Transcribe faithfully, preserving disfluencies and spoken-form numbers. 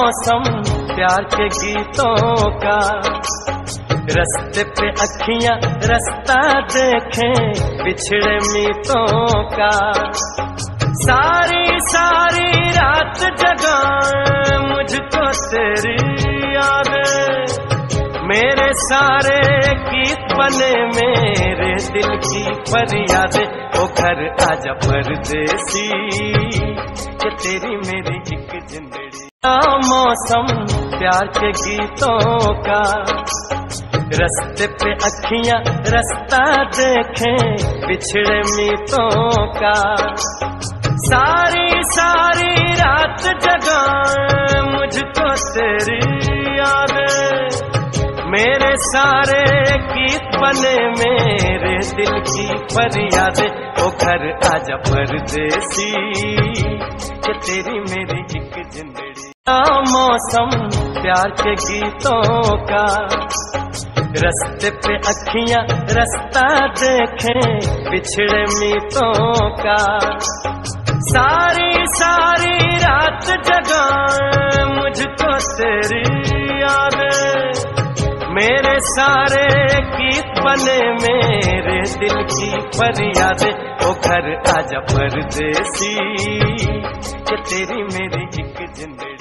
मौसम प्यार के गीतों का, रस्ते पे अखियां रास्ता देखें बिछड़े मीतों का। सारी सारी रात जगाए मुझको तेरी यादें, मेरे सारे गीत बने मेरे दिल की फरियादें। ओ घर आजा परदेसी कि तेरी मेरी एक जिंदड़ी। मौसम प्यार के गीतों का, रस्ते पे अखियां रास्ता देखें बिछड़े मीतों का। सारी सारी रात जगाए मुझको तेरी यादें, मेरे सारे गीत बने मेरे दिल की फरियादें। ओ घर आजा परदेसी कि तेरी मेरी एक जिंदड़ी। मौसम प्यार के गीतों का, रस्ते पे अखियां रास्ता देखें बिछड़े मीतों का। सारी सारी रात जगाए मुझको तेरी यादें, मेरे सारे गीत बने मेरे दिल की फरियादें। ओ घर आजा परदेसी कि तेरी मेरी एक जिंदड़ी।